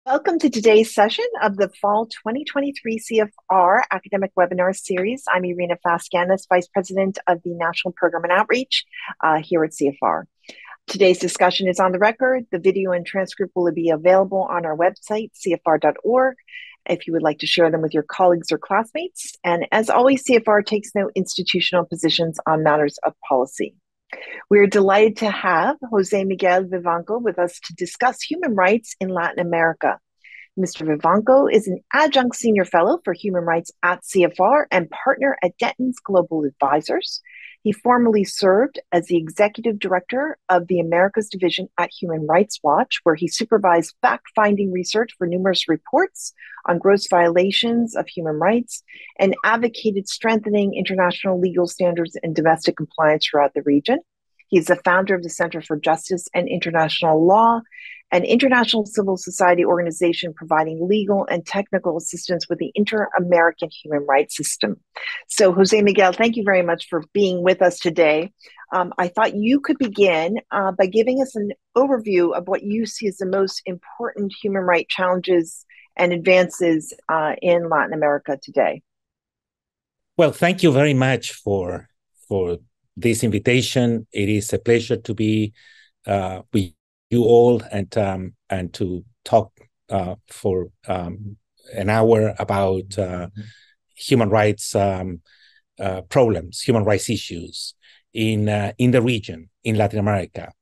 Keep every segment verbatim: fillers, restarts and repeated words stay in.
Welcome to today's session of the Fall twenty twenty-three C F R Academic Webinar Series. I'm Irina Faskanis, Vice President of the National Program and Outreach uh, here at C F R. Today's discussion is on the record. The video and transcript will be available on our website, C F R dot org, if you would like to share them with your colleagues or classmates. And as always, C F R takes no institutional positions on matters of policy. We're delighted to have José Miguel Vivanco with us to discuss human rights in Latin America. Mister Vivanco is an adjunct senior fellow for human rights at C F R and partner at Denton's Global Advisors. He formerly served as the executive director of the Americas Division at Human Rights Watch, where he supervised fact-finding research for numerous reports on gross violations of human rights and advocated strengthening international legal standards and domestic compliance throughout the region. He's the founder of the Center for Justice and International Law, an international civil society organization providing legal and technical assistance with the inter-American human rights system. So, José Miguel, thank you very much for being with us today. Um, I thought you could begin uh, by giving us an overview of what you see as the most important human rights challenges and advances uh, in Latin America today. Well, thank you very much for, for this invitation. It is a pleasure to be uh, with you all and um, and to talk uh, for um, an hour about uh, human rights um, uh, problems, human rights issues in uh, in the region, in Latin America.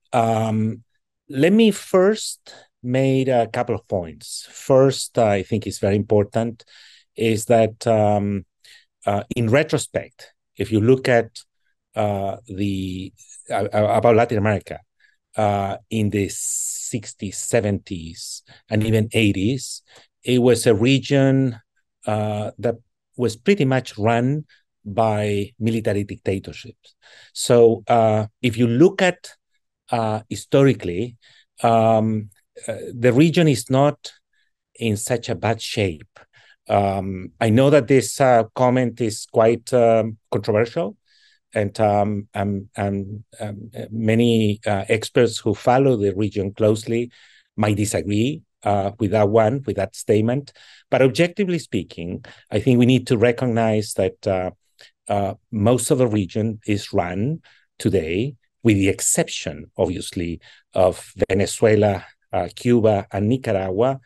Um, let me first make a couple of points. First, I think is very important is that um, uh, in retrospect, if you look at uh, the uh, about Latin America, Uh, in the sixties, seventies, and even eighties, it was a region uh, that was pretty much run by military dictatorships. So uh, if you look at uh, historically, um, uh, the region is not in such a bad shape. Um, I know that this uh, comment is quite um, controversial, and um, um, um, um, many uh, experts who follow the region closely might disagree uh, with that one, with that statement. But objectively speaking, I think we need to recognize that uh, uh, most of the region is run today, with the exception, obviously, of Venezuela, uh, Cuba, and Nicaragua,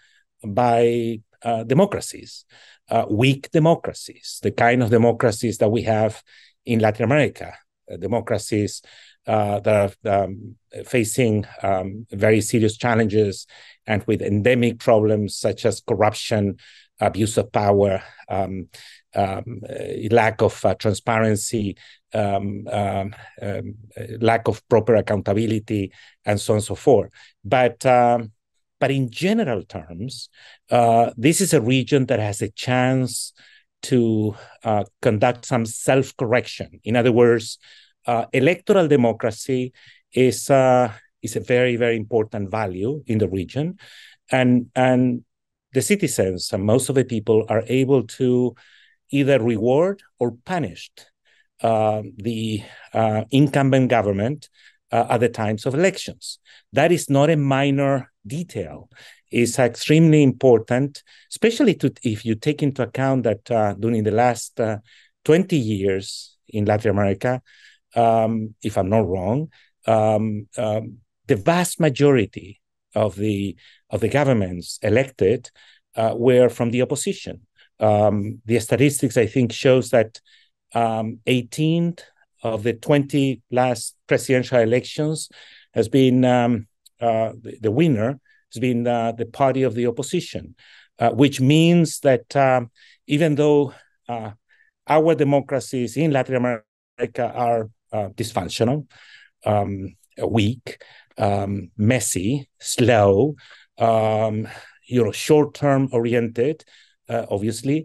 by uh, democracies, uh, weak democracies, the kind of democracies that we have in Latin America, uh, democracies uh, that are um, facing um, very serious challenges and with endemic problems such as corruption, abuse of power, um, um, lack of uh, transparency, um, um, um, lack of proper accountability, and so on and so forth. But um, but in general terms, uh, this is a region that has a chance to uh, conduct some self-correction. In other words, uh, electoral democracy is uh, is a very, very important value in the region. And, and the citizens and most of the people are able to either reward or punish uh, the uh, incumbent government uh, at the times of elections. That is not a minor detail. Is extremely important, especially to, if you take into account that uh, during the last uh, twenty years in Latin America, um, if I'm not wrong, um, um, the vast majority of the of the governments elected uh, were from the opposition. Um, the statistics, I think, shows that um, eighteen of the twenty last presidential elections has been um, uh, the, the winner has been uh, the party of the opposition, uh, which means that um, even though uh, our democracies in Latin America are uh, dysfunctional, um, weak, um, messy, slow, um, you know, short-term oriented, uh, obviously,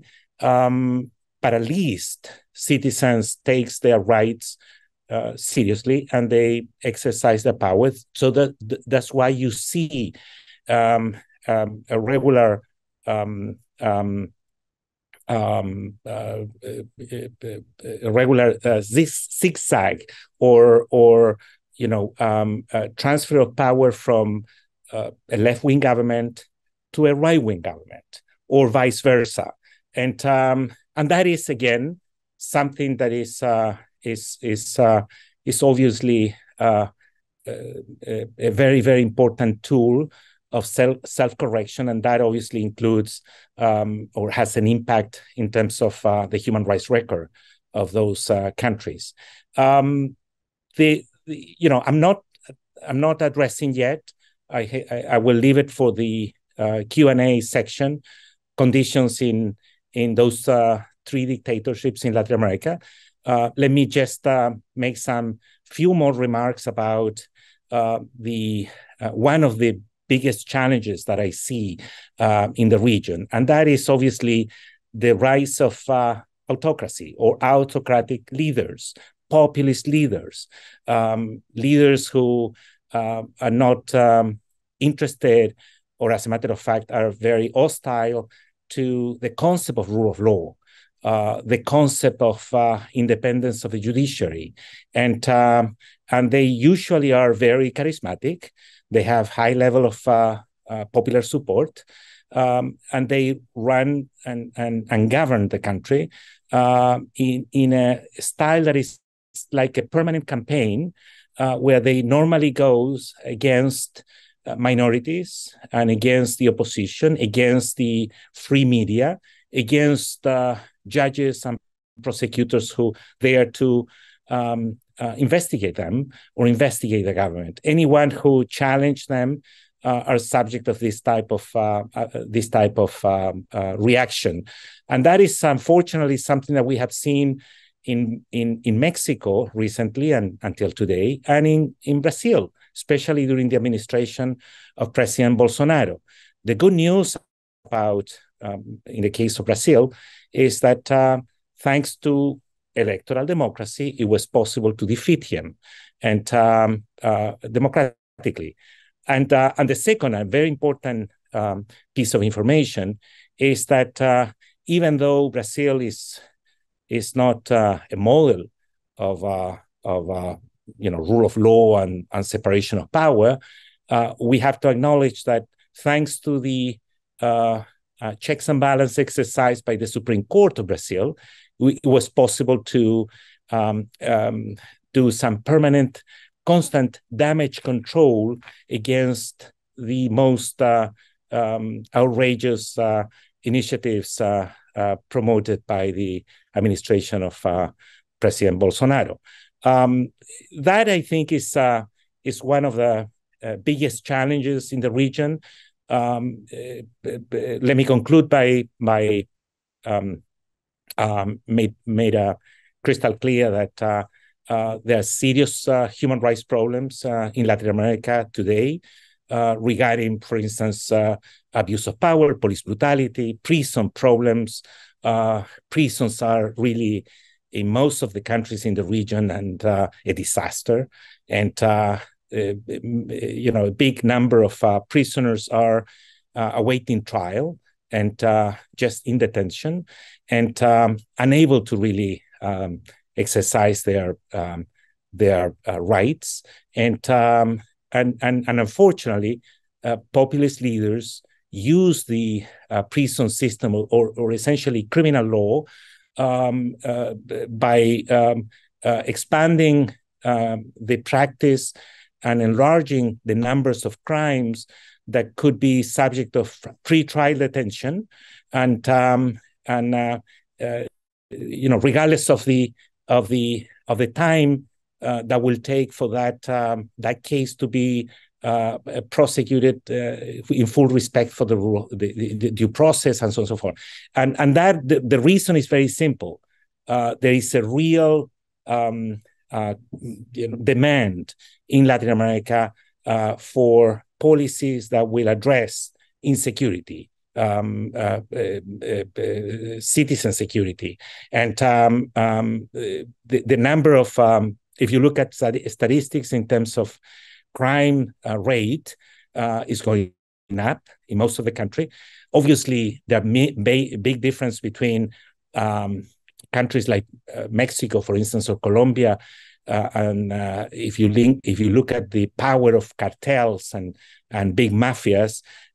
um, but at least citizens takes their rights uh, seriously and they exercise their power. So that that's why you see Um, um, a regular um, um, um, uh, a regular uh, zigzag or or you know um, uh, transfer of power from uh, a left-wing government to a right-wing government, or vice versa. And um, and that is, again, something that is uh, is is uh, is obviously uh, a, a very, very important tool of self self-correction, and that obviously includes um, or has an impact in terms of uh, the human rights record of those uh, countries. Um, the, the you know I'm not I'm not addressing yet. I I, I will leave it for the uh, Q and A section. Conditions in in those uh, three dictatorships in Latin America. Uh, let me just uh, make some few more remarks about uh, the uh, one of the biggest challenges that I see uh, in the region, and that is obviously the rise of uh, autocracy or autocratic leaders, populist leaders, um, leaders who uh, are not um, interested, or as a matter of fact, are very hostile to the concept of rule of law, uh, the concept of uh, independence of the judiciary. And, um, and they usually are very charismatic. They have high level of uh, uh, popular support, um, and they run and, and, and govern the country uh, in, in a style that is like a permanent campaign uh, where they normally goes against Uh, minorities and against the opposition, against the free media, against uh, judges and prosecutors who there to um, uh, investigate them or investigate the government. Anyone who challenge them uh, are subject of this type of uh, uh, this type of um, uh, reaction, and that is unfortunately something that we have seen in in in Mexico recently and until today, and in in Brazil, especially during the administration of President Bolsonaro. The good news about, um, in the case of Brazil, is that uh, thanks to electoral democracy, it was possible to defeat him, and um, uh, democratically. And uh, and the second, a very important um, piece of information is that uh, even though Brazil is is not uh, a model of uh, of uh, you know rule of law and, and separation of power, uh, we have to acknowledge that thanks to the uh, uh, checks and balance exercised by the Supreme Court of Brazil, we, it was possible to um, um, do some permanent, constant damage control against the most uh, um, outrageous uh, initiatives uh, uh, promoted by the administration of uh, President Bolsonaro. Um, that, I think, is uh, is one of the uh, biggest challenges in the region. Um, uh, uh, let me conclude by by um, um, made made uh, crystal clear that uh, uh, there are serious uh, human rights problems uh, in Latin America today uh, regarding, for instance, uh, abuse of power, police brutality, prison problems. Uh, prisons are really, in most of the countries in the region, and uh, a disaster. And, uh, uh, you know, a big number of uh, prisoners are uh, awaiting trial and uh, just in detention and um, unable to really um, exercise their um, their uh, rights. And, um, and, and, and unfortunately, uh, populist leaders use the uh, prison system or, or essentially criminal law Um, uh, by um, uh, expanding um, the practice and enlarging the numbers of crimes that could be subject of pre-trial detention, and um, and uh, uh, you know, regardless of the of the of the time uh, that will take for that um, that case to be Uh, prosecuted uh, in full respect for the rule, the, the, the due process, and so on and so forth. And and that the, the reason is very simple. Uh, there is a real um, uh, you know, demand in Latin America uh, for policies that will address insecurity, um, uh, uh, uh, uh, citizen security, and um, um, the the number of um, if you look at statistics in terms of crime uh, rate uh, is going up in most of the country. Obviously, there are big difference between um, countries like uh, Mexico, for instance, or Colombia. Uh, and uh, if you link, if you look at the power of cartels and and big mafias,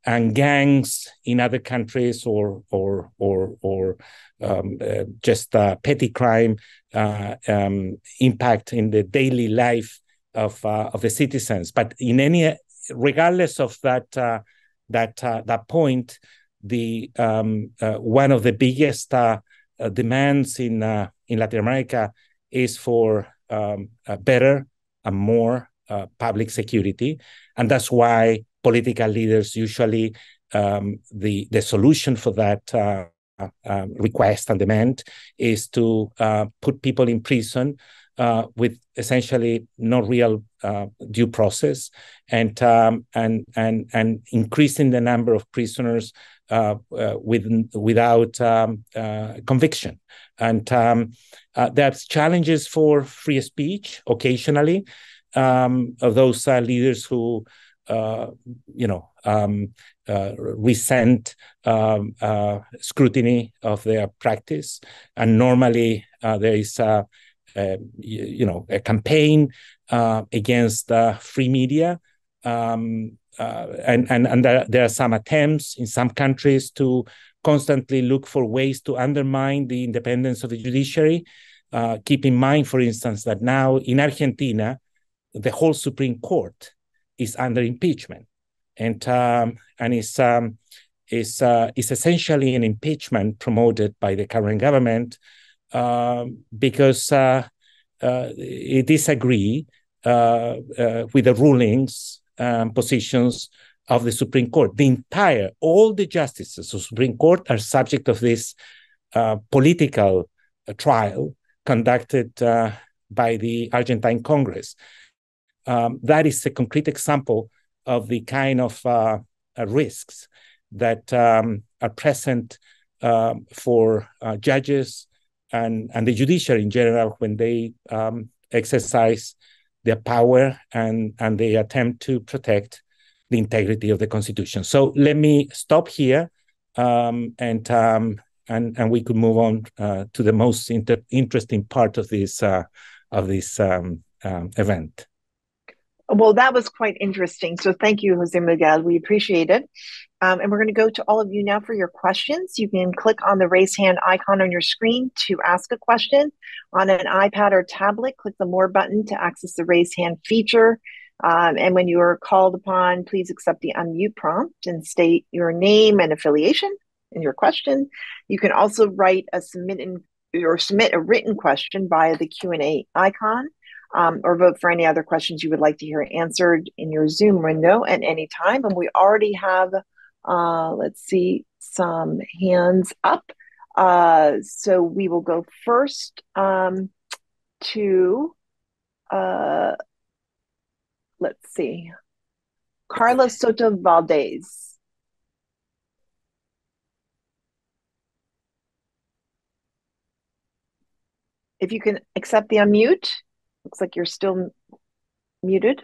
and gangs in other countries, or or or or um, uh, just uh, petty crime uh, um, impact in the daily life of uh, of the citizens. But in any, regardless of that uh, that uh, that point, the um, uh, one of the biggest uh, uh, demands in uh, in Latin America is for um, a better and more uh, public security, and that's why political leaders usually um, the the solution for that uh, uh, request and demand is to uh, put people in prison uh, with essentially no real uh, due process, and um, and and and increasing the number of prisoners uh, uh, with, without um, uh, conviction. And um, uh, there's challenges for free speech occasionally um, of those uh, leaders who uh, you know um, uh, resent um, uh, scrutiny of their practice, and normally uh, there is a, a you know a campaign uh, against uh, free media. Um, uh, and and, and there, there are some attempts in some countries to constantly look for ways to undermine the independence of the judiciary. Uh, keep in mind, for instance, that now in Argentina, the whole Supreme Court is under impeachment, and um, and is um, is uh, is essentially an impeachment promoted by the current government uh, because uh, uh, it disagree uh, uh, with the rulings and positions of the Supreme Court. The entire, all the justices of the Supreme Court are subject of this uh, political uh, trial conducted uh, by the Argentine Congress. Um, that is a concrete example of the kind of uh, uh, risks that um, are present uh, for uh, judges and, and the judiciary in general when they um, exercise their power and, and they attempt to protect the integrity of the Constitution. So let me stop here, um, and, um, and and we could move on uh, to the most inter- interesting part of this uh, of this um, um, event. Well, that was quite interesting. So thank you, Jose Miguel. We appreciate it. Um, and we're going to go to all of you now for your questions. You can click on the raise hand icon on your screen to ask a question. On an iPad or tablet, click the more button to access the raise hand feature. Um, and when you are called upon, please accept the unmute prompt and state your name and affiliation in your question. You can also write a submit in, or submit a written question via the Q and A icon. Um, or vote for any other questions you would like to hear answered in your Zoom window at any time. And we already have, uh, let's see, some hands up. Uh, so we will go first um, to, uh, let's see, Carlos Soto Valdez. If you can accept the unmute. Looks like you're still muted.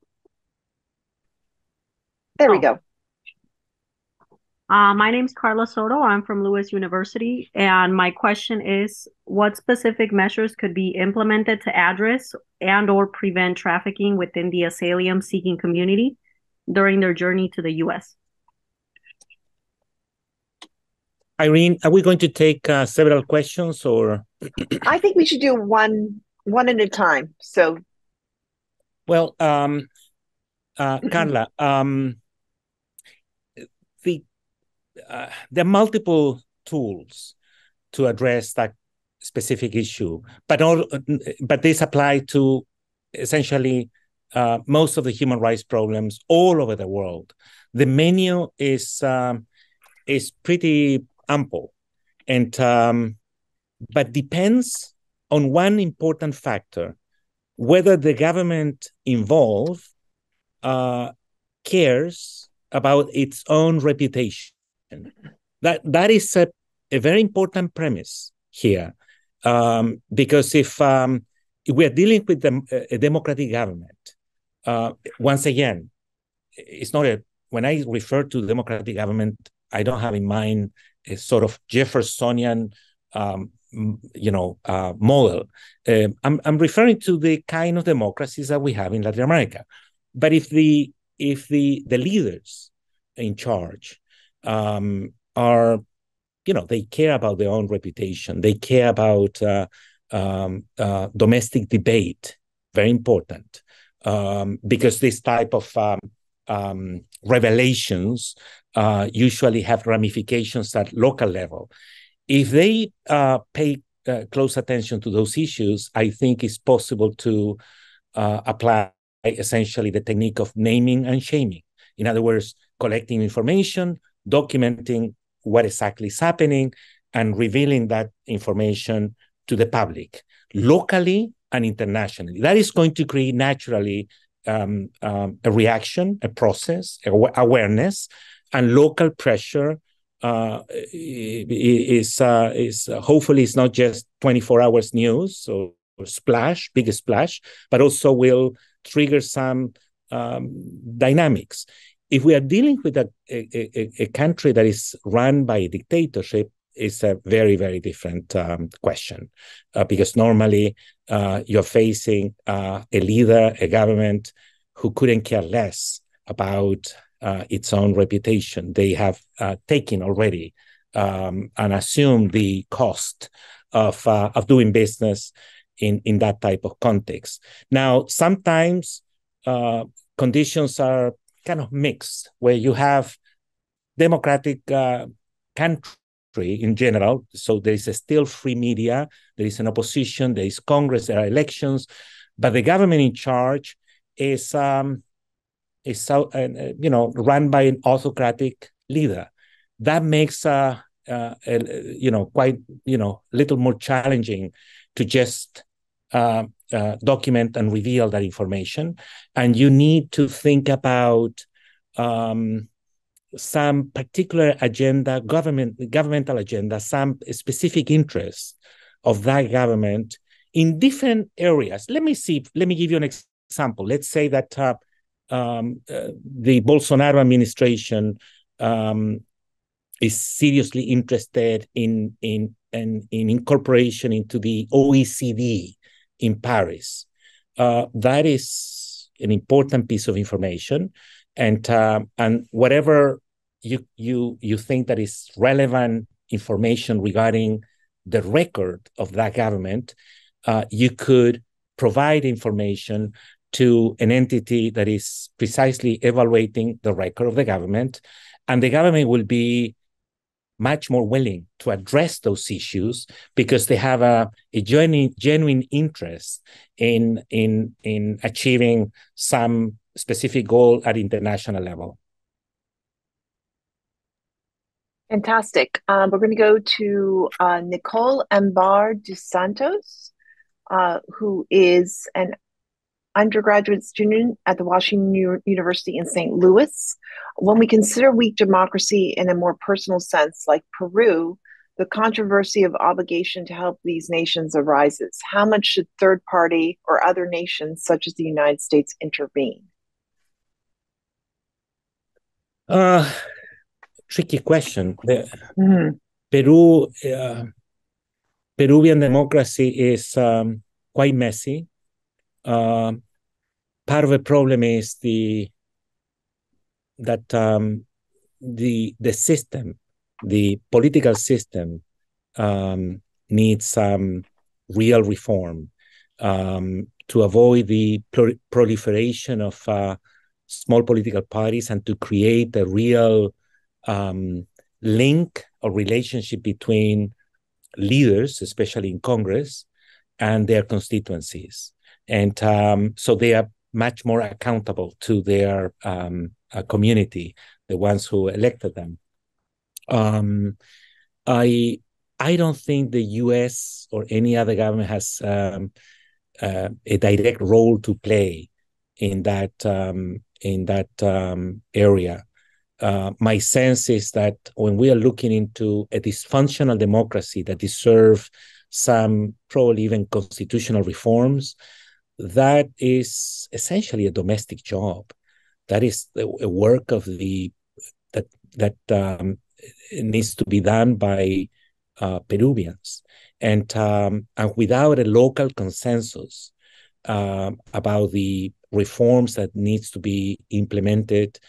There oh. we go. Uh, my name's Carla Soto. I'm from Lewis University. And my question is, what specific measures could be implemented to address and or prevent trafficking within the asylum-seeking community during their journey to the U S? Irene, are we going to take uh, several questions, or? I think we should do one one at a time. So, well, um, uh, Carla, um, the uh, there are multiple tools to address that specific issue, but all but this apply to essentially uh, most of the human rights problems all over the world. The menu is um, is pretty ample, and um, but depends on one important factor: whether the government involved uh, cares about its own reputation. That that is a, a very important premise here, um, because if, um, if we are dealing with the, a democratic government, uh, once again, it's not a. When I refer to democratic government, I don't have in mind a sort of Jeffersonian, um, you know, uh, model. Uh, I'm, I'm referring to the kind of democracies that we have in Latin America. But if the if the the leaders in charge um, are, you know, they care about their own reputation. They care about uh, um, uh, domestic debate, very important, um, because this type of um, um, revelations uh, usually have ramifications at local level. If they uh, pay uh, close attention to those issues, I think it's possible to uh, apply essentially the technique of naming and shaming. In other words, collecting information, documenting what exactly is happening, and revealing that information to the public, locally and internationally. That is going to create naturally um, um, a reaction, a process, awareness, and local pressure uh, is, uh, is uh, hopefully it's not just twenty-four hours news or, or splash, big splash, but also will trigger some um, dynamics. If we are dealing with a, a, a country that is run by a dictatorship, it's a very, very different um, question, uh, because normally uh, you're facing uh, a leader, a government who couldn't care less about uh, its own reputation. They have uh, taken already um, and assumed the cost of uh, of doing business in, in that type of context. Now, sometimes uh, conditions are kind of mixed, where you have democratic uh, country in general, so there is a still free media, there is an opposition, there is Congress, there are elections, but the government in charge is um, is so uh, you know run by an autocratic leader. That makes uh, uh, a, you know quite you know a little more challenging to just uh, uh, document and reveal that information, and you need to think about um, some particular agenda, government governmental agenda, some specific interests of that government in different areas. Let me see. Let me give you an example. Let's say that uh, um, uh, the Bolsonaro administration um, is seriously interested in, in in in incorporation into the O E C D in Paris. Uh, that is an important piece of information, and uh, and whatever you you you think that is relevant information regarding the record of that government, uh, you could provide information to an entity that is precisely evaluating the record of the government, and the government will be much more willing to address those issues because they have a, a genuine, genuine interest in, in, in achieving some specific goal at international level. Fantastic. Um, we're going to go to uh, Nicole Ambar dos Santos, uh, who is an undergraduate student at the Washington U- University in Saint Louis. When we consider weak democracy in a more personal sense, like Peru, the controversy of obligation to help these nations arises. How much should third party or other nations, such as the United States, intervene? Uh, tricky question. The, mm-hmm. Peru, uh, Peruvian democracy is um, quite messy. Uh, part of the problem is the that um, the the system, the political system, um, needs some real reform um, to avoid the pro- proliferation of uh, small political parties and to create a real um, link or relationship between leaders, especially in Congress, and their constituencies. And um, so they are much more accountable to their um, uh, community, the ones who elected them. Um, I I don't think the U S or any other government has um, uh, a direct role to play in that um, in that um, area. Uh, my sense is that when we are looking into a dysfunctional democracy that deserves some probably even constitutional reforms, that is essentially a domestic job. That is a work of the that that um, needs to be done by uh, Peruvians, and um, and without a local consensus uh, about the reforms that needs to be implemented,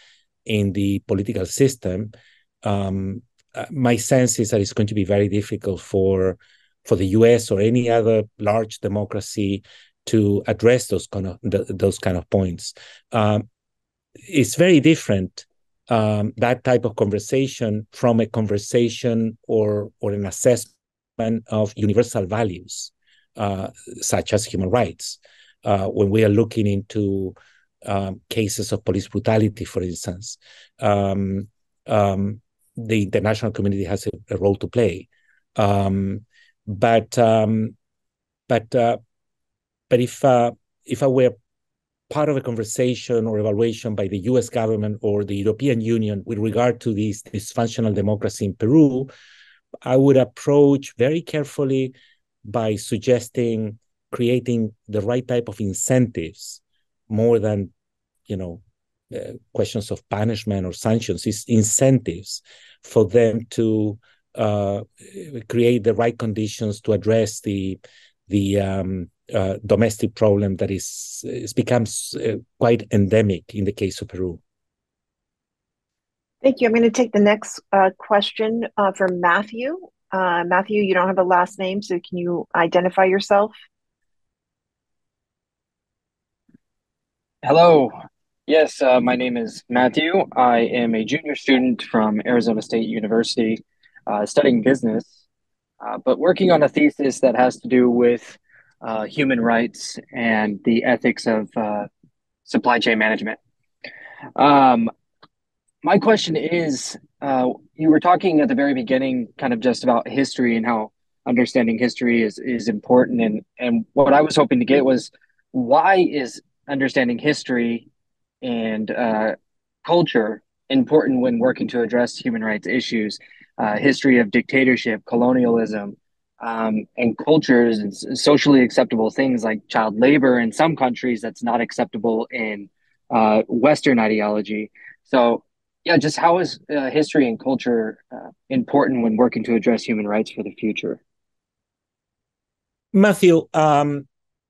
in the political system, um, uh, my sense is that it's going to be very difficult for for the U S or any other large democracy to address those kind of th- those kind of points. Um, it's very different, um, that type of conversation, from a conversation or or an assessment of universal values, uh, such as human rights. Uh, when we are looking into um, cases of police brutality, for instance, um, um, the international community has a, a role to play. Um, but um, but uh, but if uh, if I were part of a conversation or evaluation by the U S government or the European Union with regard to this dysfunctional democracy in Peru, I would approach very carefully by suggesting creating the right type of incentives more than, you know, uh, questions of punishment or sanctions. It's incentives for them to uh, create the right conditions to address the the um, uh, domestic problem that is, is becomes uh, quite endemic in the case of Peru. Thank you. I'm going to take the next uh, question uh, from Matthew. Uh, Matthew, you don't have a last name, so can you identify yourself? Hello. Yes, uh, my name is Matthew. I am a junior student from Arizona State University, uh, studying business, uh, but working on a thesis that has to do with uh, human rights and the ethics of uh, supply chain management. Um, my question is, uh, you were talking at the very beginning kind of just about history and how understanding history is is important. And, and what I was hoping to get was, why is understanding history and uh, culture important when working to address human rights issues? Uh, history of dictatorship, colonialism, um, and cultures and socially acceptable things like child labor in some countries that's not acceptable in uh, Western ideology. So, yeah, just how is uh, history and culture uh, important when working to address human rights for the future? Matthew, um,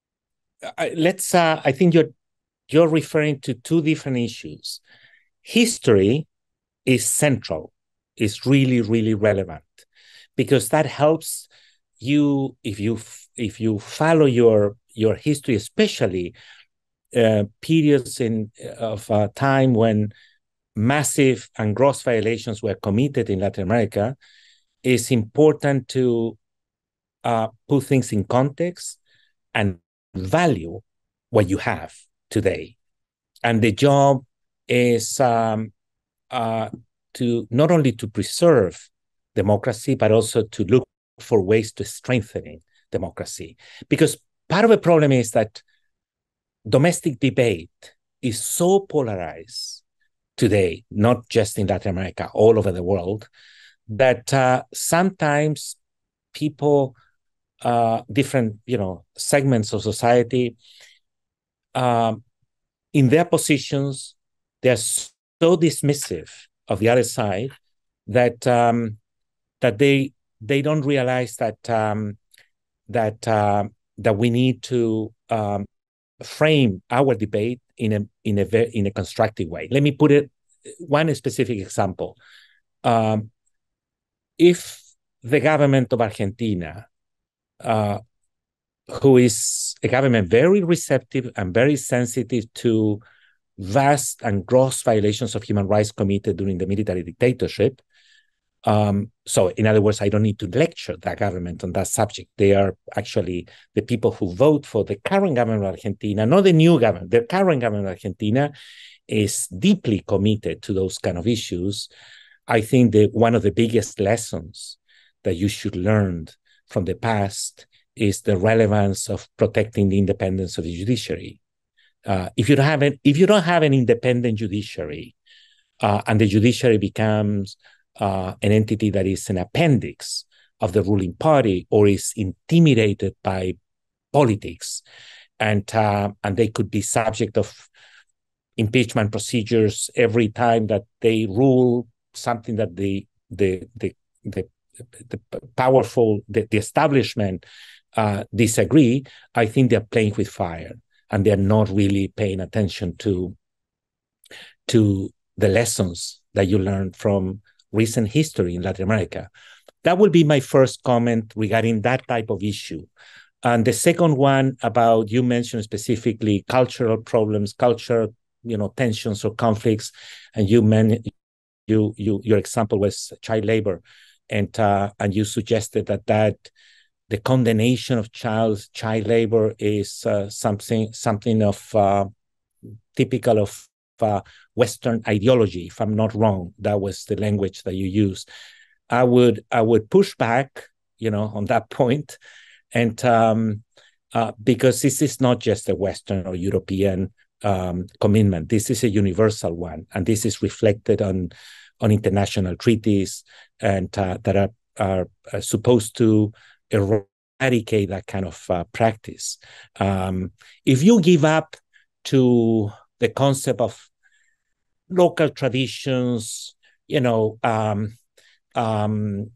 let's. Uh, I think you're you're referring to two different issues. History is central, is really, really relevant, because that helps you if you if you follow your your history, especially uh, periods in of uh, time when massive and gross violations were committed in Latin America. It's important to uh, put things in context and value what you have today. And the job is um, uh, to not only to preserve democracy, but also to look for ways to strengthening democracy. Because part of the problem is that domestic debate is so polarized today, not just in Latin America, all over the world, that uh, sometimes people, uh, different, you know, segments of society, um, in their positions, they're so dismissive of the other side that um, that they they don't realize that um, that uh, that we need to um, frame our debate in a in a very, in a constructive way. Let me put it one specific example. Um, if the government of Argentina, uh, who is a government very receptive and very sensitive to vast and gross violations of human rights committed during the military dictatorship. Um, so, in other words, I don't need to lecture that government on that subject. They are actually the people who vote for the current government of Argentina, not the new government. The current government of Argentina is deeply committed to those kind of issues. I think that one of the biggest lessons that you should learn from the past is the relevance of protecting the independence of the judiciary. Uh, if you don't have an, if you don't have an independent judiciary, uh, and the judiciary becomes uh, an entity that is an appendix of the ruling party or is intimidated by politics, and uh, and they could be subject of impeachment procedures every time that they rule something that the the the the, the powerful the, the establishment uh, disagree. I think they're playing with fire. And they're not really paying attention to to the lessons that you learned from recent history in Latin America. That will be my first comment regarding that type of issue. And the second one about, you mentioned specifically cultural problems, cultural, you know, tensions or conflicts, and you men, you you your example was child labor, and uh, and you suggested that that the condemnation of child child labor is uh, something something of uh, typical of uh, Western ideology. If I'm not wrong, that was the language that you used. I would I would push back, you know, on that point, and um, uh, because this is not just a Western or European um, commitment. This is a universal one, and this is reflected on on international treaties, and uh, that are are uh, supposed to eradicate that kind of uh, practice. Um, if you give up to the concept of local traditions, you know, um, um,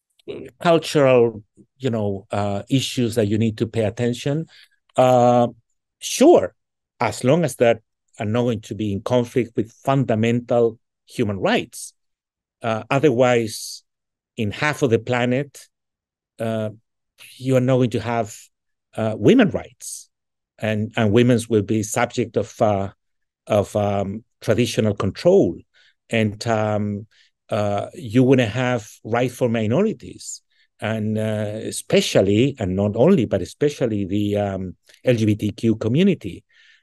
cultural, you know, uh, issues that you need to pay attention, uh, sure, as long as that are not going to be in conflict with fundamental human rights. Uh, otherwise, in half of the planet, uh, you are not going to have uh, women rights, and and women's will be subject of uh, of um, traditional control, and um, uh, you wouldn't have rights for minorities, and uh, especially, and not only, but especially the um, L G B T Q community,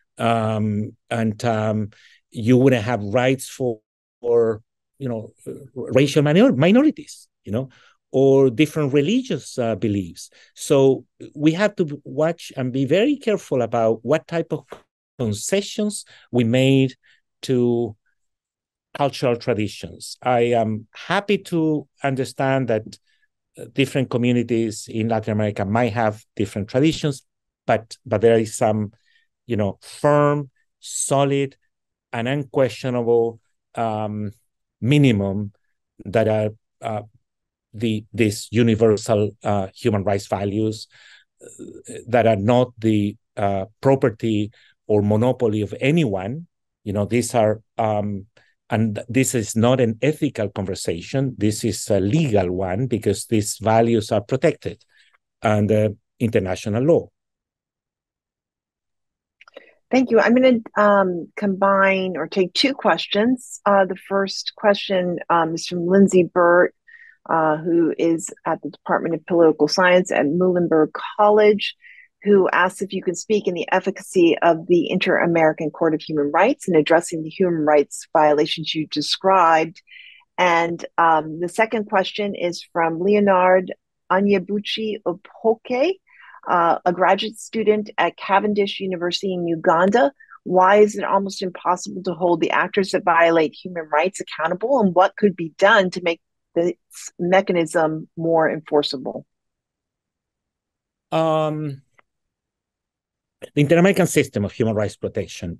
um, and um, you wouldn't have rights for, for you know, racial minor- minorities, you know, or different religious uh, beliefs. So we have to watch and be very careful about what type of concessions we made to cultural traditions. I am happy to understand that different communities in Latin America might have different traditions, but but there is some, you know, firm, solid, and unquestionable um, minimum that are uh, the these universal uh, human rights values that are not the uh, property or monopoly of anyone. You know, these are, um, and this is not an ethical conversation. This is a legal one because these values are protected under international law. Thank you. I'm going to um, combine or take two questions. Uh, the first question um, is from Lindsay Burt, uh, who is at the Department of Political Science at Muhlenberg College, who asks if you can speak in the efficacy of the Inter-American Court of Human Rights in addressing the human rights violations you described. And um, the second question is from Leonard Anyabuchi Opoke, uh, a graduate student at Cavendish University in Uganda. Why is it almost impossible to hold the actors that violate human rights accountable, and what could be done to make this mechanism more enforceable? Um, the Inter-American system of human rights protection,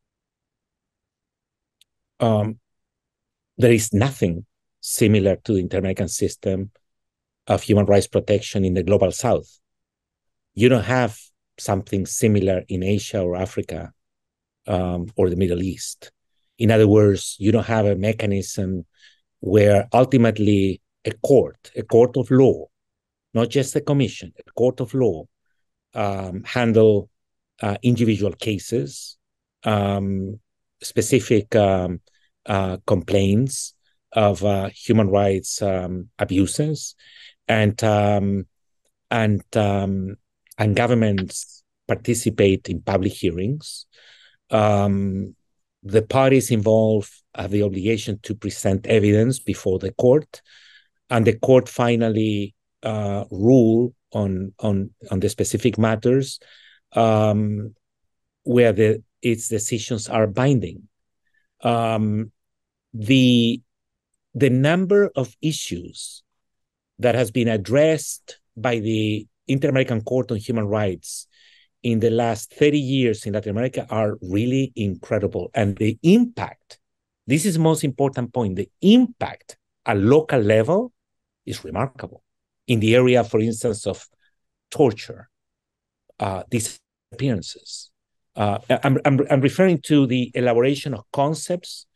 um, there is nothing similar to the Inter-American system of human rights protection in the global South. You don't have something similar in Asia or Africa um, or the Middle East. In other words, you don't have a mechanism where ultimately a court, a court of law, not just a commission, a court of law, um, handle uh, individual cases, um, specific um, uh, complaints of uh, human rights um, abuses, and um, and um, and governments participate in public hearings. Um, the parties involved have the obligation to present evidence before the court, and the court finally uh, rule on on on the specific matters um, where the its decisions are binding. Um, the the number of issues that has been addressed by the Inter-American Court on Human Rights in the last thirty years in Latin America are really incredible. And the impact, this is the most important point, the impact at local level is remarkable. In the area, for instance, of torture, uh, disappearances. Uh, I'm, I'm, I'm referring to the elaboration of concepts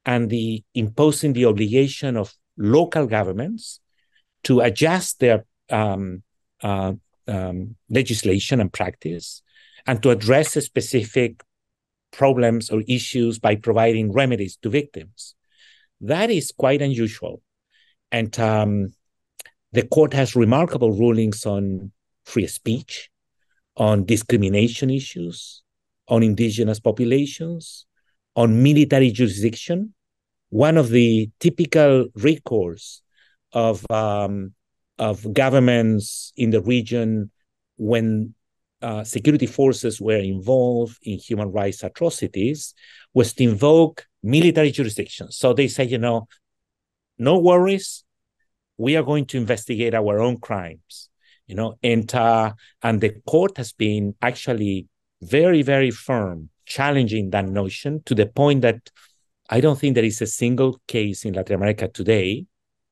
and the imposing the obligation of local governments to adjust their um, uh, um, legislation and practice, and to address specific problems or issues by providing remedies to victims. That is quite unusual. And um, the court has remarkable rulings on free speech, on discrimination issues, on indigenous populations, on military jurisdiction. One of the typical recourse of, um, of governments in the region when uh, security forces were involved in human rights atrocities was to invoke military jurisdiction. So they say, you know, no worries, we are going to investigate our own crimes, you know, and uh, and the court has been actually very, very firm, challenging that notion to the point that I don't think there is a single case in Latin America today,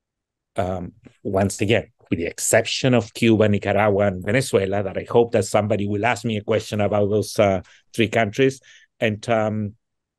um, once again, with the exception of Cuba, Nicaragua, and Venezuela, that I hope that somebody will ask me a question about those uh, three countries. And um,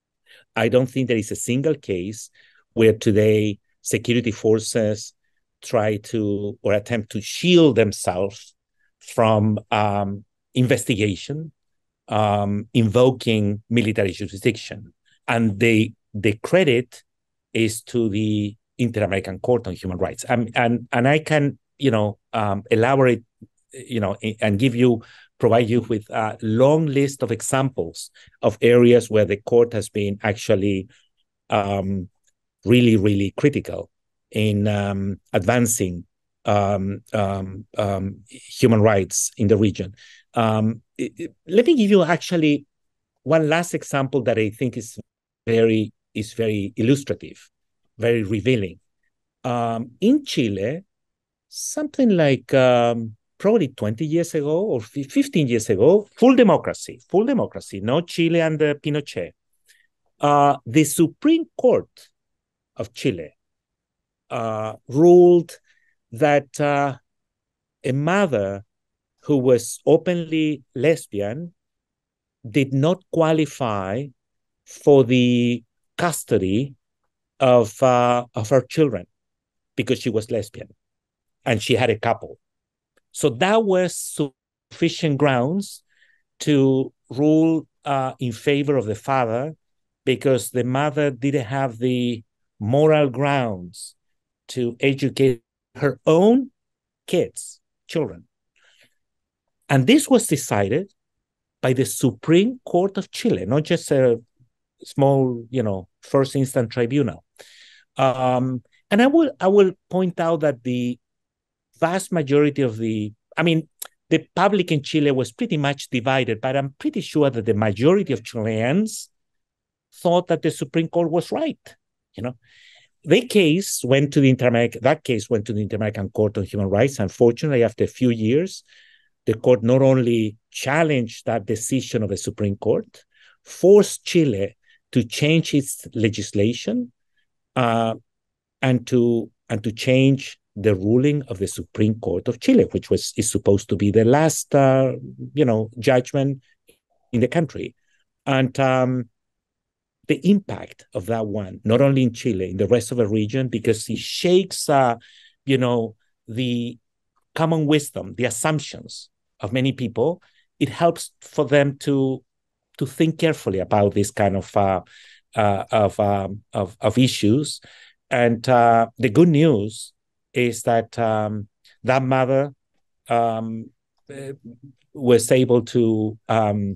I don't think there is a single case where today security forces try to or attempt to shield themselves from um, investigation, um, invoking military jurisdiction. And they, the credit is to the Inter-American Court on Human Rights. And, and, and I can, you know, um, elaborate, you know, and give you, provide you with a long list of examples of areas where the court has been actually um, really, really critical in um, advancing um, um, um, human rights in the region. Um, it, it, let me give you actually one last example that I think is very is very illustrative, very revealing. Um, in Chile, something like um, probably twenty years ago or fifteen years ago, full democracy, full democracy, no Chile under Pinochet. Uh, the Supreme Court of Chile uh, ruled that uh, a mother who was openly lesbian did not qualify for the custody of uh, of her children because she was lesbian and she had a couple. So that was sufficient grounds to rule uh, in favor of the father because the mother didn't have the moral grounds to educate her own kids, children. And this was decided by the Supreme Court of Chile, not just a small, you know, first instance tribunal. Um, and I will I will point out that the vast majority of the, I mean, the public in Chile was pretty much divided, but I'm pretty sure that the majority of Chileans thought that the Supreme Court was right. You know, the case went to the Inter-American, that case went to the Inter-American Court on Human Rights. Unfortunately, after a few years, the court not only challenged that decision of the Supreme Court, forced Chile to change its legislation uh, and to and to change the ruling of the Supreme Court of Chile, which was is supposed to be the last, uh, you know, judgment in the country. And um, the impact of that one, not only in Chile, in the rest of the region, because it shakes, uh, you know, the common wisdom, the assumptions of many people. It helps for them to to think carefully about this kind of uh, uh, of, um, of of issues. And uh, the good news is that um, that mother um, was able to um,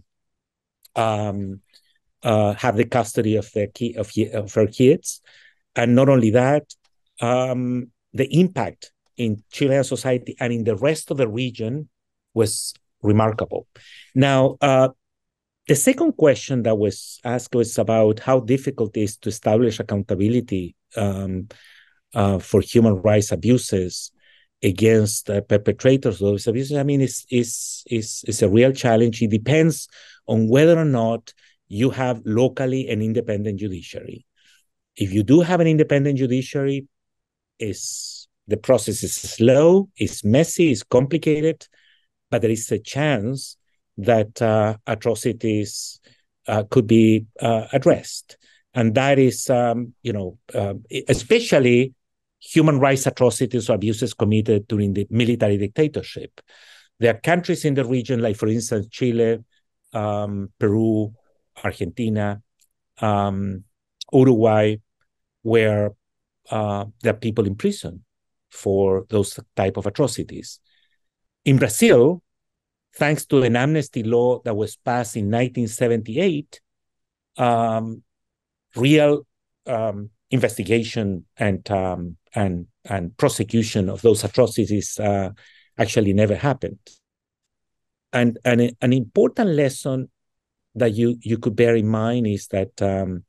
um, uh, have the custody of their ki- of, of her kids, and not only that, um, the impact in Chilean society and in the rest of the region was remarkable. Now, uh, the second question that was asked was about how difficult it is to establish accountability um, uh, for human rights abuses against uh, perpetrators of those abuses. I mean, it's, it's, it's, it's a real challenge. It depends on whether or not you have locally an independent judiciary. If you do have an independent judiciary, it's, the process is slow, it's messy, it's complicated, but there is a chance that uh, atrocities uh, could be uh, addressed. And that is, um, you know, uh, especially human rights atrocities or abuses committed during the military dictatorship. There are countries in the region, like, for instance, Chile, um, Peru, Argentina, um, Uruguay, where uh, there are people in prison for those type of atrocities. In Brazil, thanks to an amnesty law that was passed in nineteen seventy-eight, um, real um, investigation and um, and and prosecution of those atrocities uh, actually never happened. And, and an important lesson that you, you could bear in mind is that um,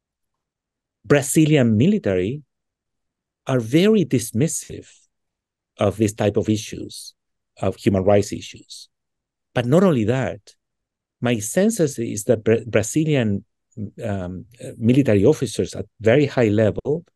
Brazilian military are very dismissive of this type of issues, of human rights issues. But not only that, my sense is that Bra- Brazilian um, military officers at very high level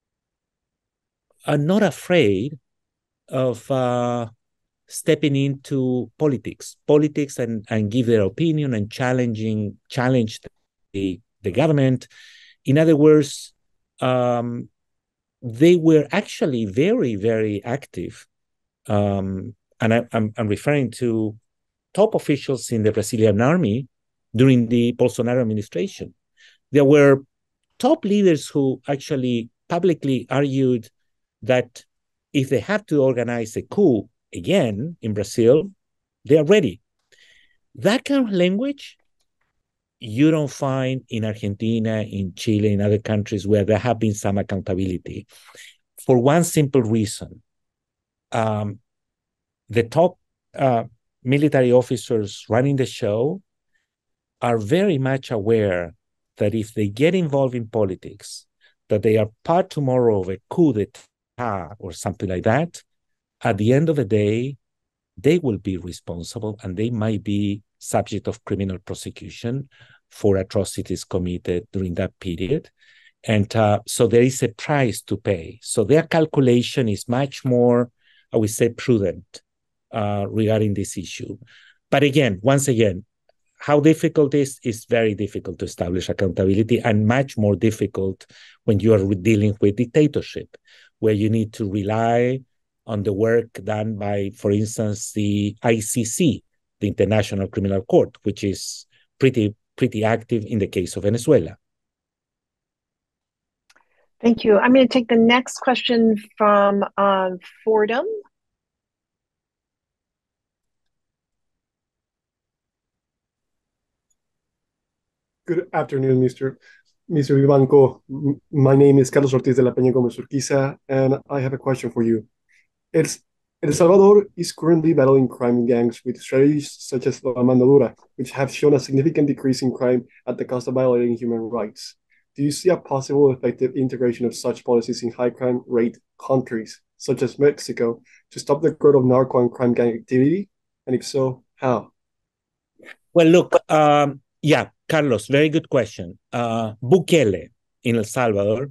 are not afraid of uh, stepping into politics, politics and, and give their opinion and challenging challenge the, the government. In other words, um, they were actually very, very active. Um, and I, I'm, I'm referring to top officials in the Brazilian army during the Bolsonaro administration. There were top leaders who actually publicly argued that if they have to organize a coup again in Brazil, they are ready. That kind of language you don't find in Argentina, in Chile, in other countries where there have been some accountability. For one simple reason, um, the top uh, military officers running the show are very much aware that if they get involved in politics, that they are part tomorrow of a coup d'etat or something like that, at the end of the day, they will be responsible and they might be subject of criminal prosecution for atrocities committed during that period. And uh, so there is a price to pay. So their calculation is much more, I would say, prudent uh, regarding this issue. But again, once again, how difficult is is very difficult to establish accountability, and much more difficult when you are dealing with dictatorship, where you need to rely on the work done by, for instance, the I C C, the International Criminal Court, which is pretty pretty active in the case of Venezuela. Thank you. I'm going to take the next question from um, Fordham. Good afternoon, Mister Mister Vivanco. My name is Carlos Ortiz de la Peña Gómez Urquiza, and I have a question for you. It's, El Salvador is currently battling crime gangs with strategies such as La Mandadura, which have shown a significant decrease in crime at the cost of violating human rights. Do you see a possible effective integration of such policies in high crime rate countries, such as Mexico, to stop the growth of narco and crime gang activity? And if so, how? Well, look, um, yeah, Carlos, very good question. Uh, Bukele in El Salvador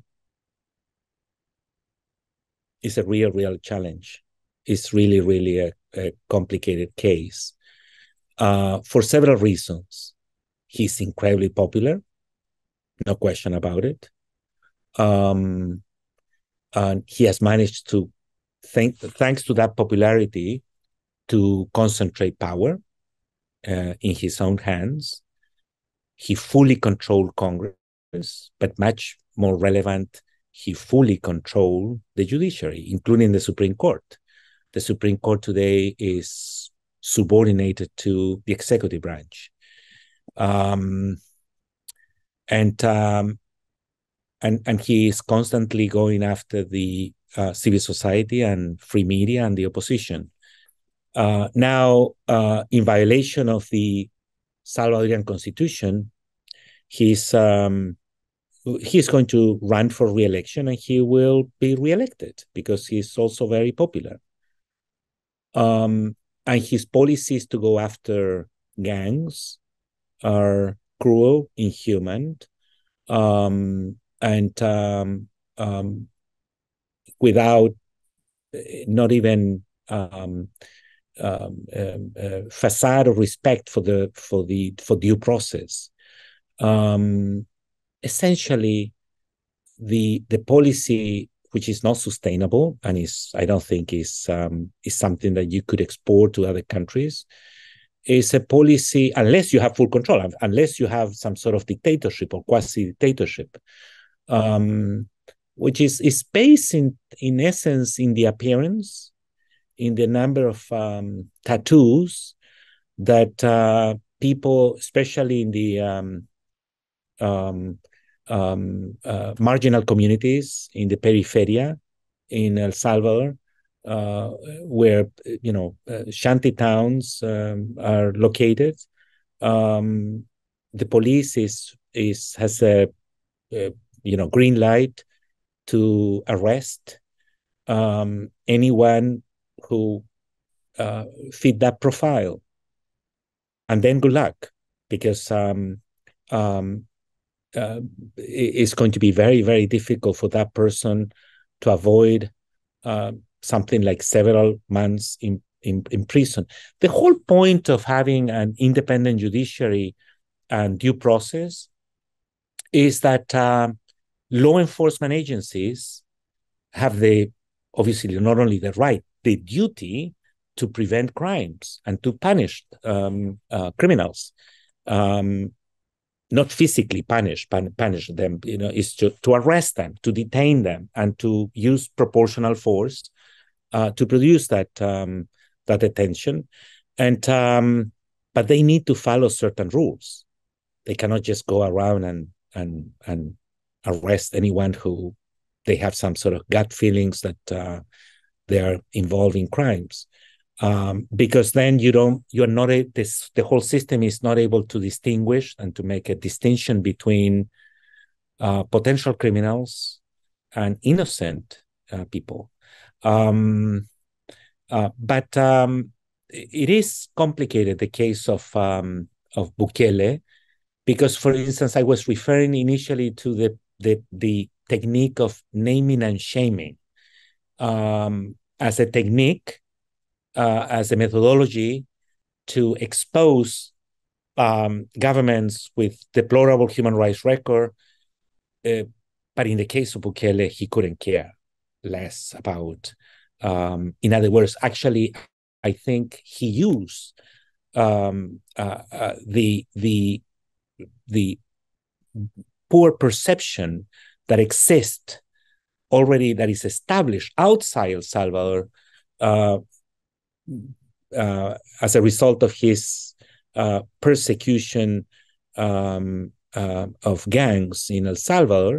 is a real, real challenge. It's really, really a, a complicated case uh, for several reasons. He's incredibly popular, no question about it. Um, and he has managed to, thank, thanks to that popularity, to concentrate power uh, in his own hands. He fully controlled Congress, but much more relevant, he fully controlled the judiciary, including the Supreme Court. The Supreme Court today is subordinated to the executive branch. Um, and, um, and, and he is constantly going after the uh, civil society and free media and the opposition. Uh, now, uh, in violation of the Salvadorian constitution, he's um, he's going to run for re-election, and he will be re-elected because he's also very popular. Um, and his policies to go after gangs are cruel, inhuman, um, and um, um, without not even um, um, um, uh, facade of respect for the for the for due process. Um, essentially the the policy, which is not sustainable and is I don't think is um, is something that you could export to other countries, is a policy unless you have full control, unless you have some sort of dictatorship or quasi-dictatorship, um, which is is based in in essence in the appearance, in the number of um, tattoos that uh, people, especially in the um, um, um, uh, marginal communities in the peripheria in El Salvador, uh, where you know uh, shanty towns um, are located. Um, the police is is has a, a you know green light to arrest um, anyone who uh, fit that profile, and then good luck, because um, um, uh, it's going to be very, very difficult for that person to avoid uh, something like several months in, in, in prison. The whole point of having an independent judiciary and due process is that um, law enforcement agencies have the, obviously, not only the right, the duty to prevent crimes and to punish um, uh, criminals. Um, not physically punish punish them, you know, is to, to arrest them, to detain them, and to use proportional force uh, to produce that um, that detention. And um, but they need to follow certain rules. They cannot just go around and and and arrest anyone who they have some sort of gut feelings that uh, they are involved in crimes. Um, because then you don't, you're not a, this, the whole system is not able to distinguish and to make a distinction between uh, potential criminals and innocent uh, people. Um, uh, but um, it is complicated, the case of um, of Bukele, because, for instance, I was referring initially to the the, the technique of naming and shaming um, as a technique. Uh, as a methodology to expose um, governments with deplorable human rights record. Uh, but in the case of Bukele, he couldn't care less about. Um, in other words, actually, I think he used um, uh, uh, the the the poor perception that exists already, that is established outside El Salvador. Uh, Uh, as a result of his uh, persecution um, uh, of gangs in El Salvador,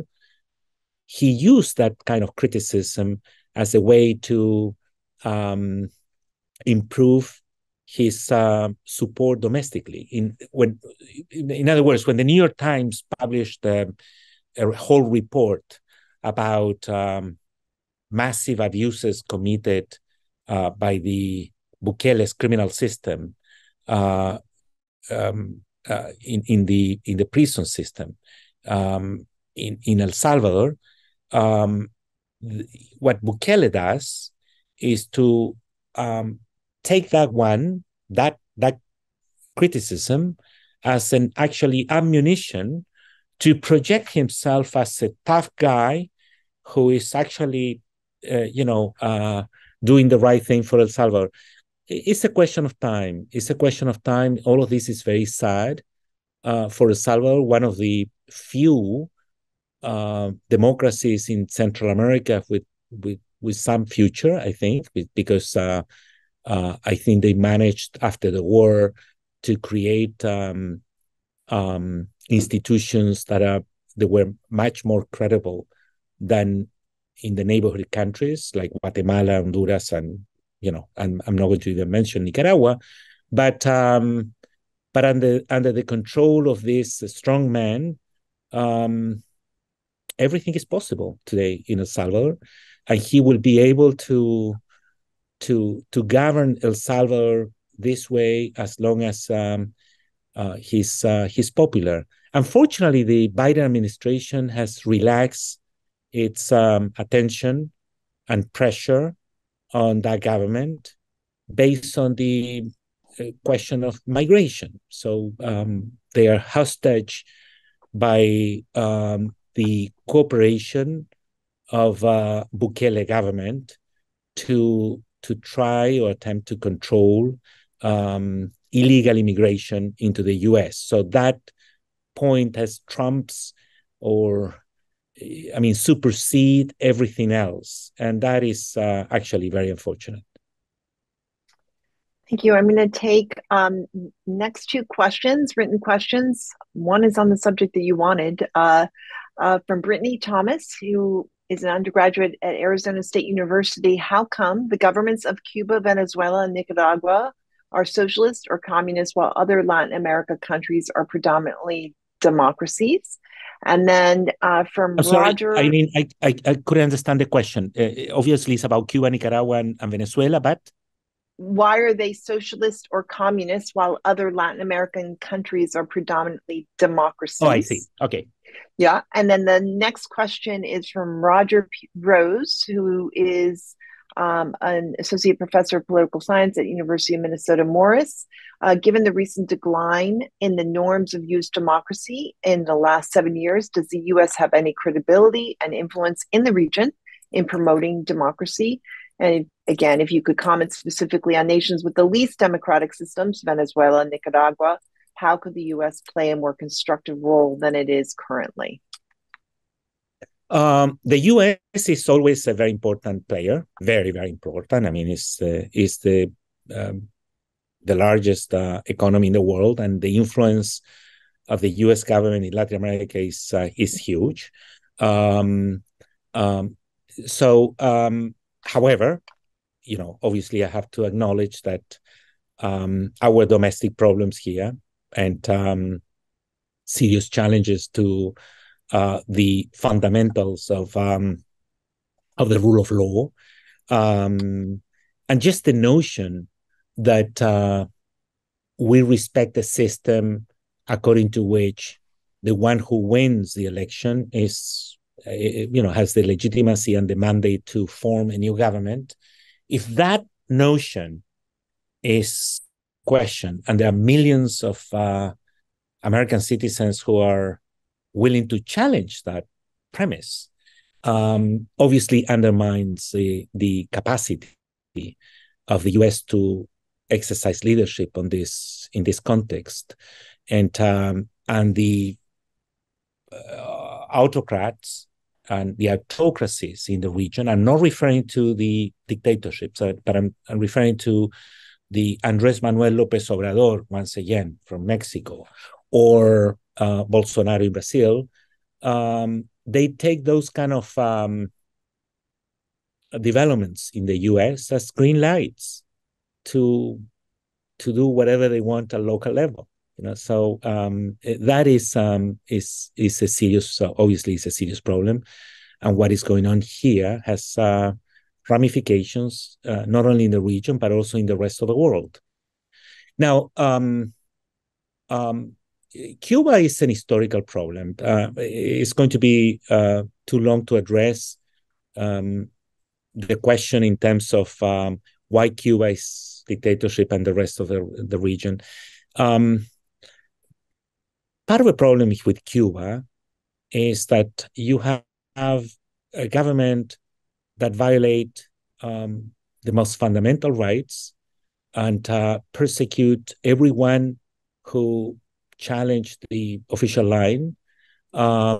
he used that kind of criticism as a way to um, improve his uh, support domestically. In when, in other words, when the New York Times published uh, a whole report about um, massive abuses committed uh, by the Bukele's criminal system uh, um, uh, in in the in the prison system um, in in El Salvador, um, th- what Bukele does is to um, take that one that that criticism as an actually ammunition to project himself as a tough guy who is actually, uh, you know, uh, doing the right thing for El Salvador. It's a question of time. It's a question of time. All of this is very sad uh, for El Salvador, one of the few uh, democracies in Central America with with with some future, I think, because uh, uh, I think they managed after the war to create um, um, institutions that are that were much more credible than in the neighborhood countries like Guatemala, Honduras, and you know, I'm I'm not going to even mention Nicaragua, but um, but under under the control of this strong man, um, everything is possible today in El Salvador, and he will be able to to to govern El Salvador this way as long as um, uh, he's uh, he's popular. Unfortunately, the Biden administration has relaxed its um, attention and pressure on that government based on the uh, question of migration. So um, they are hostage by um, the cooperation of uh, Bukele government to to try or attempt to control um, illegal immigration into the U S. So that point has trumps or I mean, supersede everything else. And that is uh, actually very unfortunate. Thank you. I'm going to take um, next two questions, written questions. One is on the subject that you wanted uh, uh, from Brittany Thomas, who is an undergraduate at Arizona State University. How come the governments of Cuba, Venezuela, and Nicaragua are socialist or communist while other Latin America countries are predominantly democracies? And then uh, from I'm sorry, Roger. I mean, I, I, I couldn't understand the question. Uh, obviously, it's about Cuba, Nicaragua, and, and Venezuela, but why are they socialist or communist while other Latin American countries are predominantly democracies? Oh, I see. Okay. Yeah. And then the next question is from Roger P- Rose, who is um, an associate professor of political science at University of Minnesota Morris. Uh, given the recent decline in the norms of U S democracy in the last seven years, does the U S have any credibility and influence in the region in promoting democracy? And again, if you could comment specifically on nations with the least democratic systems, Venezuela and Nicaragua, how could the U S play a more constructive role than it is currently? Um, the U S is always a very important player, very, very important. I mean, it's, uh, it's the um, the largest uh, economy in the world, and the influence of the U S government in Latin America is uh, is huge. Um, um, so, um, however, you know, obviously, I have to acknowledge that um, our domestic problems here and um, serious challenges to uh, the fundamentals of um, of the rule of law, um, and just the notion that uh, we respect the system according to which the one who wins the election is, you know, has the legitimacy and the mandate to form a new government. If that notion is questioned, and there are millions of uh, American citizens who are willing to challenge that premise, um, obviously undermines the, the capacity of the U S to exercise leadership on this in this context, and um, and the uh, autocrats and the autocracies in the region. I'm not referring to the dictatorships, uh, but I'm, I'm referring to the Andrés Manuel López Obrador, once again, from Mexico, or uh, Bolsonaro in Brazil. Um, they take those kind of um, developments in the U S as green lights to to do whatever they want at local level. You know, so um, that is um, is is a serious, uh, obviously, it's a serious problem, and what is going on here has uh, ramifications uh, not only in the region but also in the rest of the world. Now, um, um, Cuba is an historical problem. Uh, it's going to be uh, too long to address um, the question in terms of um, why Cuba is dictatorship and the rest of the, the region. Um, part of the problem with Cuba is that you have, have a government that violate um, the most fundamental rights and uh, persecute everyone who challenged the official line. Um,